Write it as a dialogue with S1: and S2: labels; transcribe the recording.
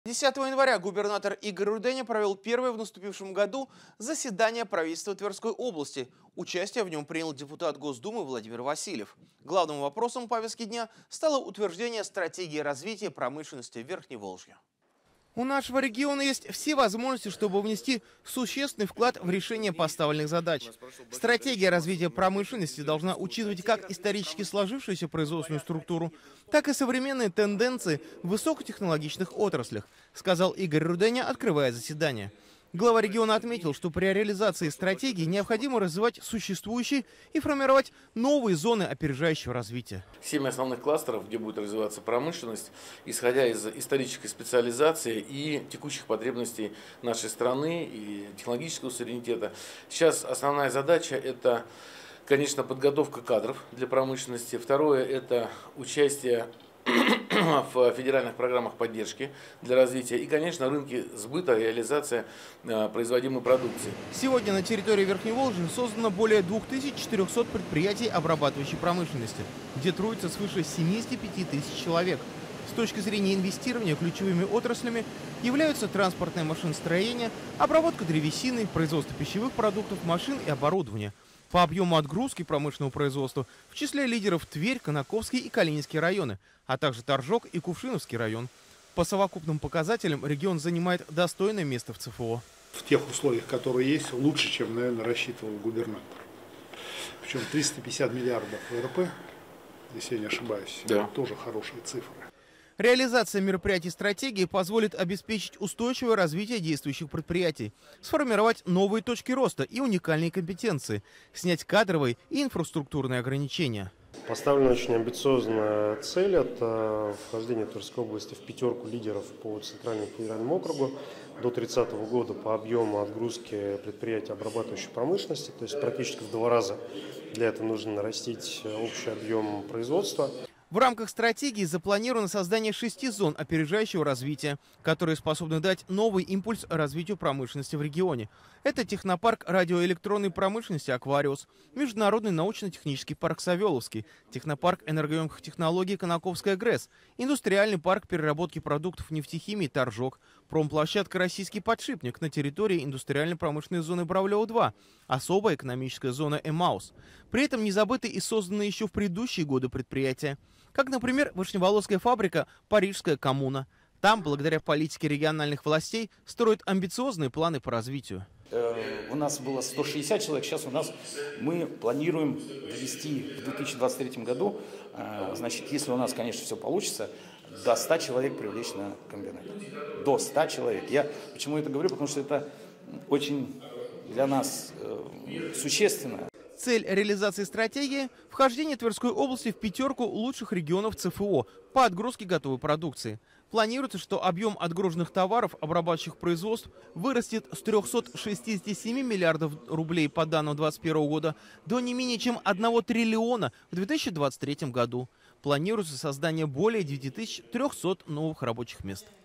S1: 10 января губернатор Игорь Руденя провел первое в наступившем году заседание правительства Тверской области. Участие в нем принял депутат Госдумы Владимир Васильев. Главным вопросом повестки дня стало утверждение стратегии развития промышленности Верхневолжья. У нашего региона есть все возможности, чтобы внести существенный вклад в решение поставленных задач. Стратегия развития промышленности должна учитывать как исторически сложившуюся производственную структуру, так и современные тенденции в высокотехнологичных отраслях, сказал Игорь Руденя, открывая заседание. Глава региона отметил, что при реализации стратегии необходимо развивать существующие и формировать новые зоны опережающего развития.
S2: 7 основных кластеров, где будет развиваться промышленность, исходя из исторической специализации и текущих потребностей нашей страны и технологического суверенитета. Сейчас основная задача – это, конечно, подготовка кадров для промышленности. Второе – это участие в федеральных программах поддержки для развития и, конечно, рынки сбыта, реализация производимой продукции.
S1: Сегодня на территории Верхневолжья создано более 2400 предприятий обрабатывающей промышленности, где трудится свыше 75 тысяч человек. С точки зрения инвестирования ключевыми отраслями являются транспортное машиностроение, обработка древесины, производство пищевых продуктов, машин и оборудования. По объему отгрузки промышленного производства в числе лидеров Тверь, Конаковский и Калининский районы, а также Торжок и Кувшиновский район. По совокупным показателям регион занимает достойное место в ЦФО.
S3: В тех условиях, которые есть, лучше, чем, наверное, рассчитывал губернатор. Причем 350 миллиардов ВРП, если я не ошибаюсь,
S2: да.
S3: Тоже хорошие цифры.
S1: Реализация мероприятий стратегии позволит обеспечить устойчивое развитие действующих предприятий, сформировать новые точки роста и уникальные компетенции, снять кадровые и инфраструктурные ограничения.
S4: Поставлена очень амбициозная цель – это вхождение Тверской области в пятерку лидеров по Центральному федеральному округу до 30 года по объему отгрузки предприятий обрабатывающей промышленности, то есть практически в 2 раза. Для этого нужно нарастить общий объем производства.
S1: В рамках стратегии запланировано создание 6 зон опережающего развития, которые способны дать новый импульс развитию промышленности в регионе. Это технопарк радиоэлектронной промышленности «Аквариус», Международный научно-технический парк «Савеловский», технопарк энергоемких технологий «Конаковская ГРЭС», индустриальный парк переработки продуктов нефтехимии «Торжок», промплощадка «Российский подшипник» на территории индустриально-промышленной зоны Бравлево-2, особая экономическая зона «Эмаус». При этом не забыты и созданные еще в предыдущие годы предприятия, как, например, вышневолосская фабрика «Парижская коммуна». Там, благодаря политике региональных властей, строят амбициозные планы по развитию.
S5: У нас было 160 человек, сейчас мы планируем довести в 2023 году, значит, если у нас, конечно, все получится, до 100 человек привлечь на комбинат. До 100 человек. Я почему это говорю? Потому что это очень для нас существенно.
S1: Цель реализации стратегии – вхождение Тверской области в пятерку лучших регионов ЦФО по отгрузке готовой продукции. Планируется, что объем отгруженных товаров обрабатывающих производств вырастет с 367 миллиардов рублей по данным 2021 года до не менее чем 1 триллиона в 2023 году. Планируется создание более 9300 новых рабочих мест.